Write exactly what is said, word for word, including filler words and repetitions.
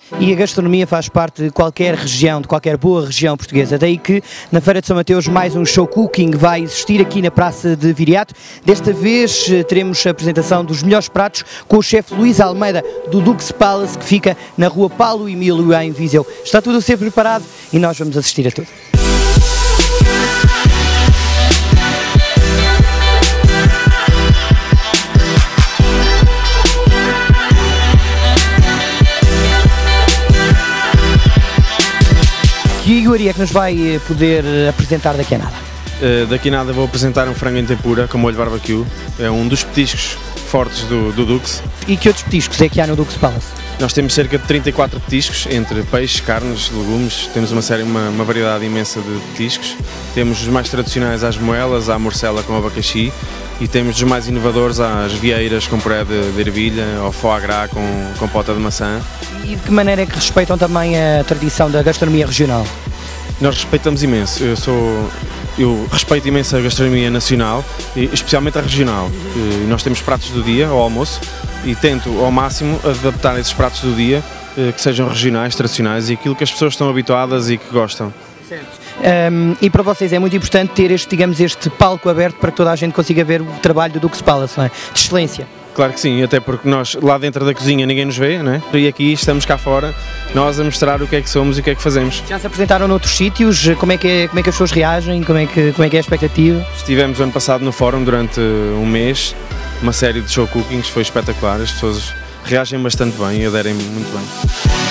E a gastronomia faz parte de qualquer região, de qualquer boa região portuguesa. Daí que na Feira de São Mateus mais um show cooking vai existir aqui na Praça de Viriato. Desta vez teremos a apresentação dos melhores pratos com o chefe Luís Almeida do Dux Palace, que fica na rua Paulo Emílio em Viseu. Está tudo a ser preparado e nós vamos assistir a tudo. Que iguaria é que nos vai poder apresentar daqui a nada? Uh, daqui a nada vou apresentar um frango em tempura com molho barbecue. É um dos petiscos fortes do, do Dux. E que outros petiscos é que há no Dux Palace? Nós temos cerca de trinta e quatro petiscos, entre peixes, carnes, legumes. Temos uma série, uma, uma variedade imensa de petiscos. Temos os mais tradicionais às moelas, à morcela com abacaxi. E temos dos mais inovadores às vieiras com puré de, de ervilha, ao foie gras com, com pota de maçã. E de que maneira é que respeitam também a tradição da gastronomia regional? Nós respeitamos imenso. Eu, sou, eu respeito imenso a gastronomia nacional, e especialmente a regional. E nós temos pratos do dia, ao almoço, e tento ao máximo adaptar esses pratos do dia que sejam regionais, tradicionais e aquilo que as pessoas estão habituadas e que gostam. Certo. Um, e para vocês é muito importante ter este, digamos, este palco aberto para que toda a gente consiga ver o trabalho do Dux Palace, não é? De excelência. Claro que sim, até porque nós lá dentro da cozinha ninguém nos vê, né? E aqui estamos cá fora, nós a mostrar o que é que somos e o que é que fazemos. Já se apresentaram noutros sítios? Como é que, é, como é que as pessoas reagem? Como é, que, como é que é a expectativa? Estivemos o ano passado no fórum durante um mês, uma série de show cookings, foi espetacular, as pessoas reagem bastante bem e aderem muito bem.